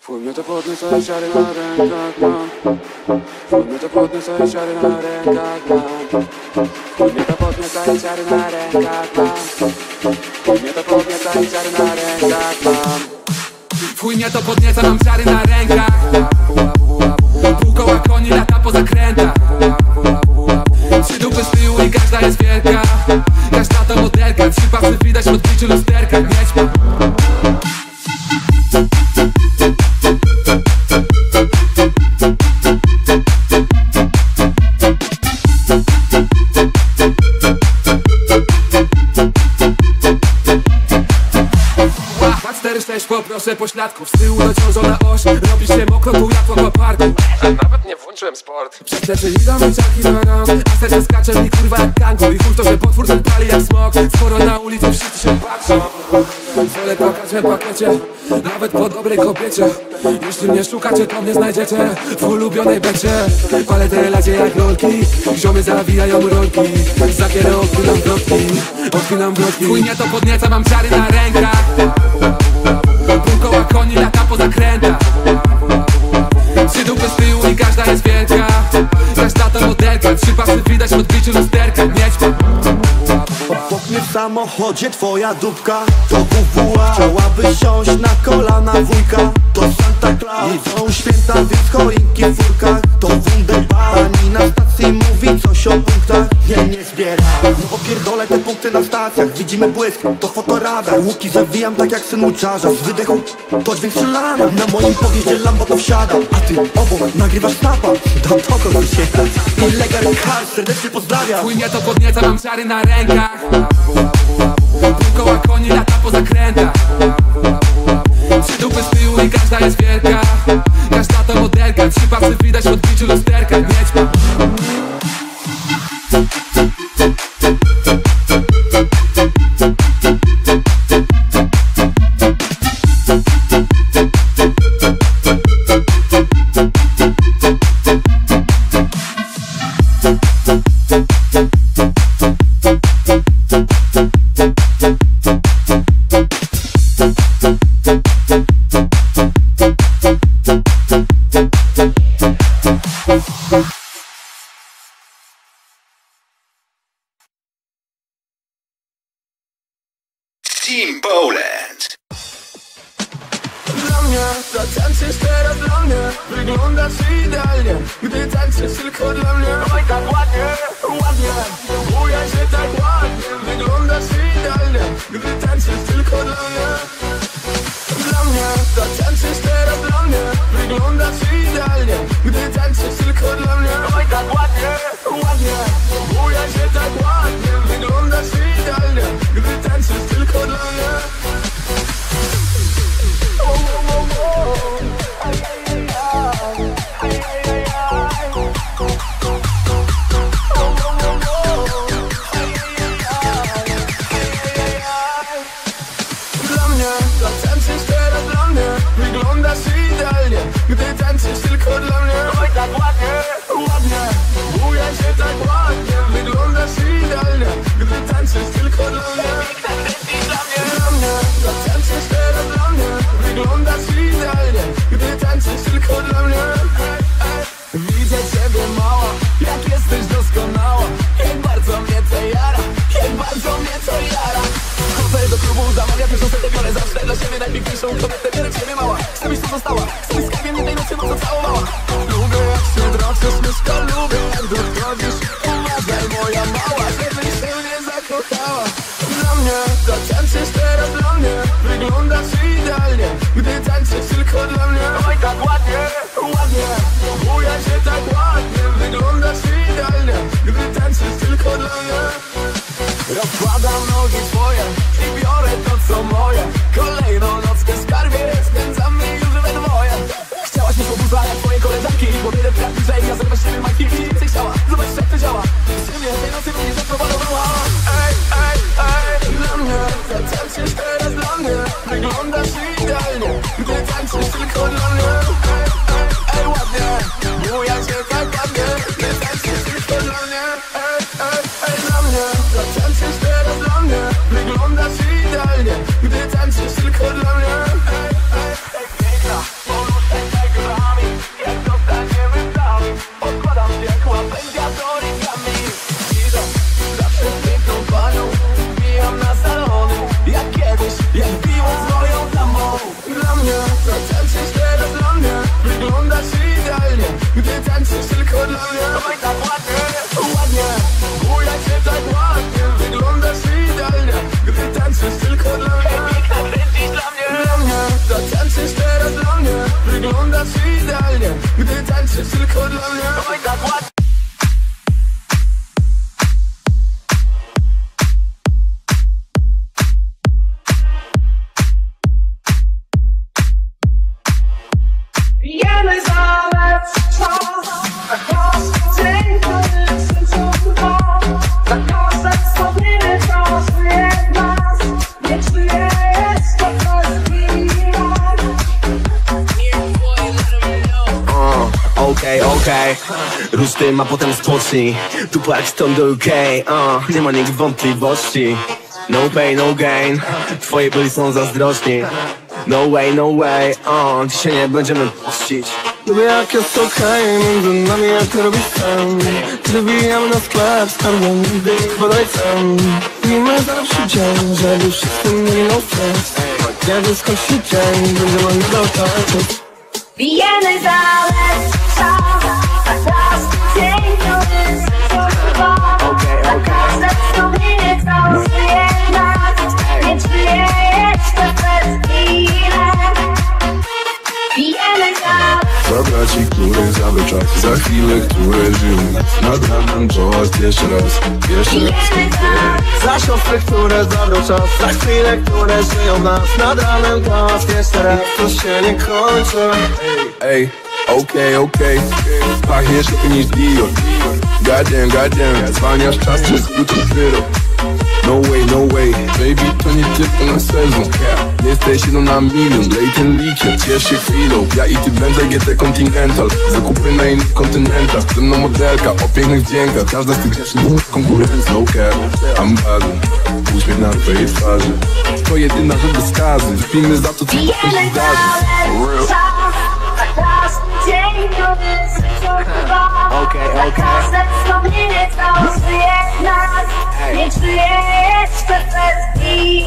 Twój mnie to podnieca i siary na rękach mam. Twój mnie to podnieca i siary na rękach mam. Twój mnie to podnieca i siary na rękach mam. Twój mnie to podnieca i siary na rękach mam. Twój mnie to podnieca, mam ciary na rękach. Pół koła koni lata po zakrętach. Trzy dupy z tyłu i każda jest wielka. Każda to modelka, trzy pasy widać w odbiciu lusterka. Mieć ma. Poproszę pośladków, z tyłu dociążona oś. Robi się mokro tu jak w aquaparku. Nawet nie włączyłem sport. Przez plecy idą ciarki do rąk, a serce skacze mi kurwa jak kangu. I chuj to, że potwór ten pali jak smok. Skoro na ulicy wszyscy się patrzą. Wolę płakać w pakiecie, nawet po dobrej kobiecie. Jeśli mnie szukacie, to mnie znajdziecie w ulubionej becie. Palę te lacie jak rolki, ziomy zawijają rolki. Za kierę odpinam wrotki, odpinam wrotki. Twój mnie to podnieca, mam ciary na rękach. Pół koła koni lata po zakrętach. Trzy dupy z tyłu i każda jest wielka. Każda to modelka, trzy pasy widać w odbiciu lusterka. Mieć ma. Obok mnie w samochodzie twoja dupka to WWA. Chciałaby siąść na kolana wujka. To Santa Claus. Idą święta, więc choinki w furkach. To Wunderbar. Pani na stacji mówi coś o punktach. Nie zbiera. No opierdolę te punkty na stacjach. Widzimy błysk, to fotoradar. Łuki zawijam tak jak syn łuczarza. Z wydechu to dźwięk strzelania. Na moim podjeździe Lambo to wsiada. A ty obok nagrywasz snapa. Do kogo się Illegal Car, serdecznie pozdrawiam. Twój mnie to podnieca, mam ciary na rękach. Pół koła koni lata po zakrętach. Trzy dupy z tyłu i każda jest wielka. Każda to modelka, trzy pasy widać w odbiciu lusterka. Mieć ma. Team Poland. Dla mnie, tańczysz teraz dla mnie. Wyglądasz idealnie, gdy tańczysz tylko dla mnie. Oj, tak ładnie, ładnie. Buja się tak ładnie. Wyglądasz idealnie, gdy tańczysz tylko dla mnie. Dla mnie, tańczysz teraz dla mnie. Wyglądasz idealnie, gdy tańczysz tylko dla mnie. Oj, tak ładnie, ładnie. Buja się tak ładnie. Wyglądasz idealnie, gdy tańczysz tylko dla mnie. Dla mnie, tańczysz teraz dla mnie. Wyglądasz idealnie, gdy tańczysz tylko dla mnie. Oj, tak ładnie, ładnie. Buja się tak ładnie. Wyglądasz idealnie, gdy tańczysz tylko dla mnie. Dla mnie, tańczysz teraz dla mnie. Wyglądasz idealnie, gdy tańczysz tylko dla mnie. Widzę ciebie mała, jak jesteś doskonała. Jak bardzo mnie to jara, jak bardzo mnie to jara. Chodzę do klubu, zamawiam pierwszą setę, biorę zawsze dla siebie najpiękniejszą kobietę. Biorę w siebie mała, chcę byś tu została. Chcę byś skarbiem jednej nocy mocno całowała. Lubię jak się droczysz, myszko, lubię jak dochodzisz. Uważaj moja mała, żebyś się nie zakochała. Dla mnie, tańczysz teraz dla mnie. Wyglądasz idealnie, gdy tańczysz tylko dla mnie. Oj, tak ładnie, ładnie. Buja się tak ładnie. Wyglądasz idealnie, gdy tańczysz tylko dla mnie. Rozkładam nogi twoje i biorę to co moje. Kolejną nockę skarbie, spędzamy już we dwoje. Chciałaś mieć obuza jak twoje koleżanki. Bo tyle pracy, że ja zerwę z siebie majki. Więcej chciała, zobacz jak to działa. Przy mnie tej nocy mnie zaproponowała. Ej, ej, ej. Dla mnie, tańczysz teraz dla mnie. Wyglądasz idealnie, gdy tańczysz tylko dla mnie. Ej, ej, ej, ładnie. Buja się tak ładnie, gdy tańczysz tylko dla mnie. Ej, ej, ej, dla mnie, tańczysz teraz dla mnie. Wyglądasz idealnie, gdy tańczysz tylko dla mnie. Ej, ej, ej, piękna. gdy tańczysz tylko dla mnie. Oj, tak ładnie. Pijemy za lepsza, a każdy dzień to jest cudowna. Za każde wspomnienie to żyje w nas. Nie czuję jeszcze kwestii. Okej, rusz tym, a potem spocznij. Tu jak stąd do UK, nie ma nikt wątpliwości. No pain, no gain, twoi byli są zazdrosni. No way, dzisiaj nie będziemy pościć. Lubię jak jest okej, między nami jak robisz sen. Gdy wbijamy na sklep z karmą, podaj cen. Pijmy zawsze dzień, żeby wszyscy mieli no stres. Kiedy skończy dzień, będziemy nadal tańczyć. Pijemy za lepsza, a każdy dzień to jest cudowna. Za każde wspomnienie to żyje w nas. Nie czuję jeszcze kwestii. Pijemy za Zabrać ci, który zabrał czas. Za chwilę, które żyją nad ranem, toast jeszcze raz. Za siostry, które zabrał czas. Za chwile, które żyją w nas. Nad ranem toast jeszcze raz. To się nie kończy. Ej, okej, pachniesz lepiej niż Dior. Goddamn, zwalniasz czas przez bluetooth wyrok. No way, baby, to nie tylko na sezon. Jesteś jedną na milion, lej ten likier, ciesz się chwilą. Ja i ty będę GT Continental, zakupy na innych kontynentach. Ze mną modelka o pięknych dźwiękach. Każda z tych dziewczyn konkurencja, no care. I'm ballin', uśmiech na twojej twarzy. To jedyna rzecz bez skazy. Wypijmy za to, co potem się zdarzy. dzień to jest cudowna. Za każde wspomnienie to żyje w nas. Nie czuję jeszcze kwestii.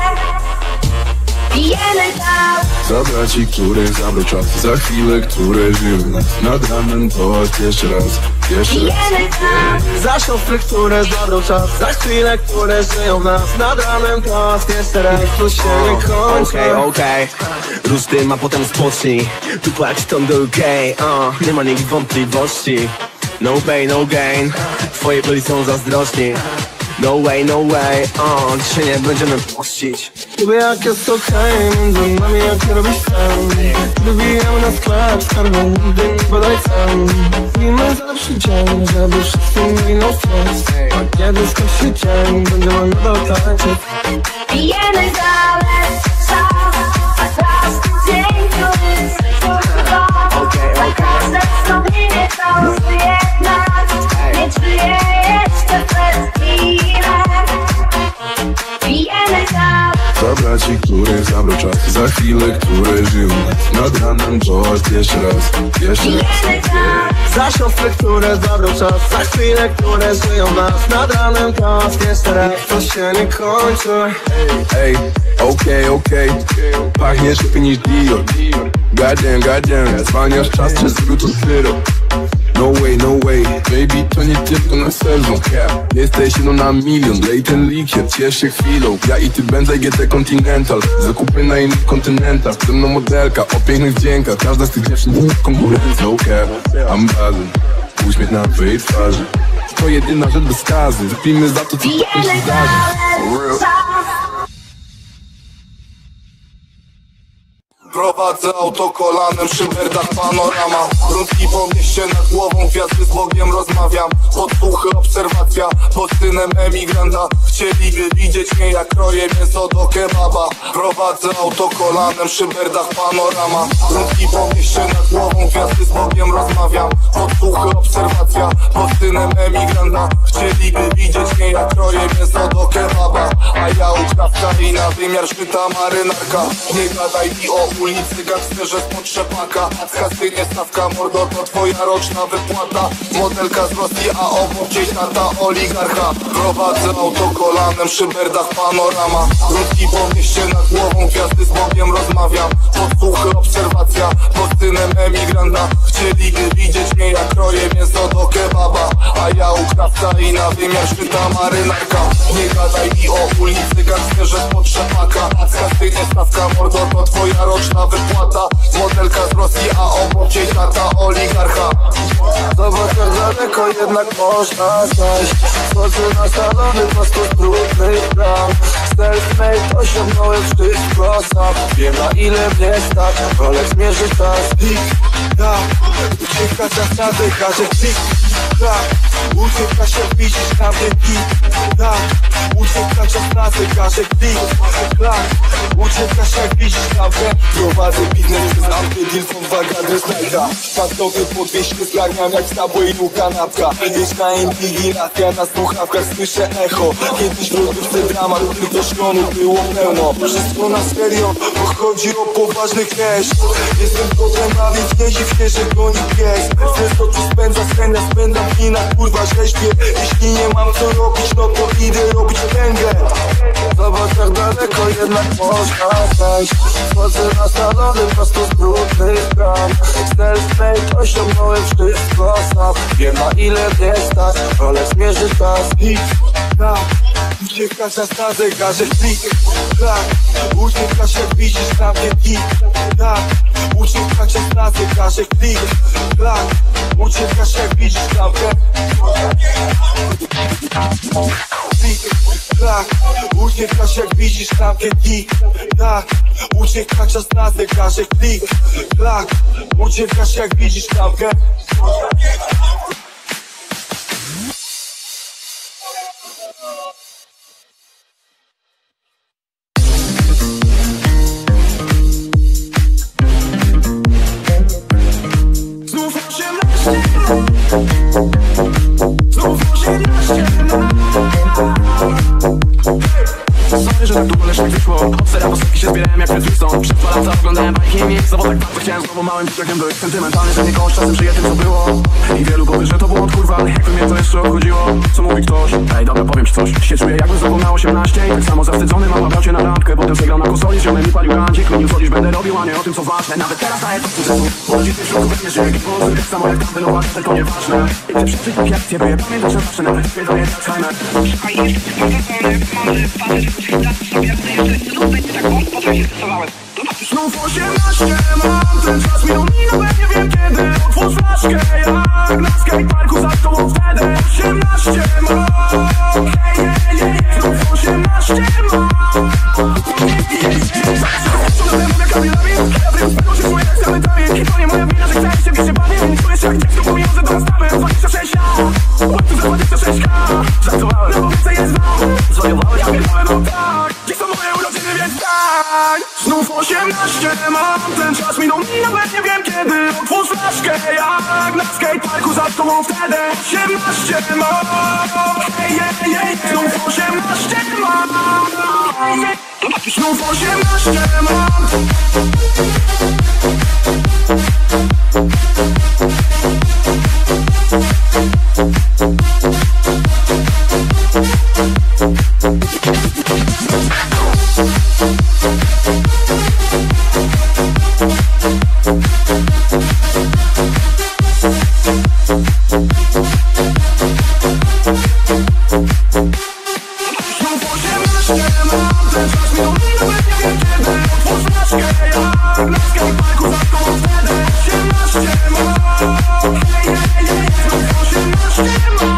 Pijemy tak. Zabrać ci, który zabrał czas. Za chwilę, które żyją nad ranem, toast jeszcze raz. Pijemy tak. Za siostry, które zabrał czas. Za chwile, które żyją w nas. Nad ranem toast jeszcze raz. To się nie kończy. Okej, rusz tym, a potem spocznij. Tu jak stąd do UK, nie ma nikt wątpliwości. No pain, no gain, twoi byli są zazdrosni. No way, dzisiaj nie będziemy pościć. Lubię jak jest okej, między nami jak robisz sen. Wybijamy na sklep z karmą, podaj cen. Pijmy zawsze dzień, żeby wszyscy mieli no stres. A kiedy skończy dzień, będziemy nadal tańczyć. Pijemy za lepsza, a każdy dzień to jest cudowna. Za każde wspomnienie to żyje w nas. Nie czuję jeszcze kwestii. Pijemy za Zabrać ci, który zabrał czas. Za chwilę, które żyją nad ranem, toast jeszcze raz. Pijemy za Za siostry, które zabrał czas. Za chwile, które żyją w nas. Nad ranem toast jeszcze raz. To się nie kończy. Ej, okej, pachniesz lepiej niż Dior. Goddamn, zwalniasz czas przez bluetooth wyrok. No way, baby, to nie tylko na sezon. Jesteś jedną na milion, lej ten likier, ciesz się chwilą. Ja i ty będę GT Continental, zakupy na innych kontynentach. Ze mną modelka o pięknych dźwiękach. Każda z tych dziewczyn konkurencja, no care. I'm ballin', uśmiech na twojej twarzy. To jedyna rzecz bez skazy. Wypijmy za to, co potem się Pijemy zdarzy. za lepsza. Prowadzę auto kolanem, szyberdach panorama. Rundki po mieście nad głową, gwiazdy z Bogiem rozmawiam. Podsłuchy, obserwacja, pod synem emigranta. Chcieliby widzieć mnie jak kroję mięso do kebaba. Prowadzę auto kolanem, szyberdach panorama. Rundki po mieście nad głową, gwiazdy z Bogiem rozmawiam. Podsłuchy, obserwacja, pod synem emigranta. Chcieliby widzieć mnie jak kroję mięso do kebaba. A ja ukrawca i na wymiar szczyta marynarka. Nie gadaj mi o ulicy, gangsterze spod trzepaka. Z kasynie stawka, mordo, to twoja roczna wypłata. Modelka z Rosji, a obok gdzieś tata oligarcha. Prowadzę auto kolanem, szyberdach panorama. Rundki po mieście nad głową, gwiazdy z Bogiem rozmawiam. Podsłuchy, obserwacja, pod synem emigranta. Chcieliby widzieć mnie jak kroję mięso do kebaba. A ja ukrawca i na wymiar szczyta marynarka. Nie gadaj mi o ulicy, gangsterze spod trzepaka. Z kasynie stawka, mordo, to twoja roczna wypłata. Modelka z Rosji, a obok gdzieś tata oligarcha. jednak można znaleźć. Wchodzę na salony prosto z brudnych bram. Self-made osiągnąłem wszystko sam. Wiem na ile mnie stać, Rolex mierzy czas. Tik-tak, ucieka zasady, każe tik-tak. Ucieka się, widzisz na mnie tik-tak. Ucieka zasady, każe tik-tak. Ucieka się, widzisz na mnie. Prowadzę biznes przez lampy, Dilson, waga, adres Nike'a. Szpantowy po 200 zgarniam jak Subway u kanapka. Wieczna inwigilacja na słuchawkach, słyszę echo. Kiedyś w lodówce dramat, do szklonu było pełno. Wszystko na serio, bo chodzi o poważny cash. Jestem kotem, a więc nie dziw się, że goni pies. Stres oczu spędza, spędzam dni na kurwa rzeźbie. Jeśli nie mam co robić, no to idę robić tęgę. Zobacz jak daleko jednak można zajść. Wchodzę na salony prosto z brudnych bram. Self-made osiągnąłem wszystko sam. Wiem na ile mnie stać, Rolex mierzy czas. Tak, ucieka zasady, gaże tik-tak. Ucieka się, widzisz na mnie tik-tak. Ucieka zasady, gaże tik-tak. Ucieka się, widzisz na mnie tik-tak. Ucieka się, widzisz na mnie tik-tak. Ucieka zasady, gaże tik-tak. Ucieka się, widzisz na mnie. Znów 18 Sorry, że tak długo lecz tak wyszło. Od sera po setki się zbierałem jak Chris Wilson. Przez 2 lata oglądałem bajki i miejscowo tak bardzo chciałem znowu małym dzieciakiem być sentymentalny, że mnie kogoś czasem żyje tym co było. I wielu powie, że to było od kurwa, ale jakby mnie to jeszcze obchodziło. Co mówi ktoś? Ej dobra, powiem ci coś. Się czuję jakbym zapomniał 18 i tak samo zawstydzony mam brał cię na randkę. Potem zagrał na konsoli z ziomem i palił randzik. Klonił co dziś będę robił, a nie o tym co ważne. Nawet teraz daję to sukcesu. Bo ludzi tych środków nie żyje kipozy. Tak samo jak tam wynować, tylko nieważne. I chcę przeżyć takie akcje, by je pamiętać, że zawsze nawet zwiedzaję Alzheimer. Znów 18 mam, ten czas minął, nie wiem kiedy. Otwórz flaszkę jak na skateparku za tobą wtedy. 18 mam, znów 18 mam. Co na temu jak Kamilami, ja wiem, spełnią się swoje jak same daje. I to nie moja wina, że chcę się bić się bawię. Nie czuję się jak dziecko, bo pieniądze do nastawy. 26 lat, łapcy za 26k. Żartowałem, no bo więcej jest znam. Zwariowałem, ja pierdolę, no tak. Dziś są moje urodziny, więc tak. Znów 18 mam, ten czas minął, nawet nie wiem kiedy. Otwórz flaszkę jak na skateparku za tobą wtedy. 18 mam, znów 18 mam. Znów 18 mam. Znów 18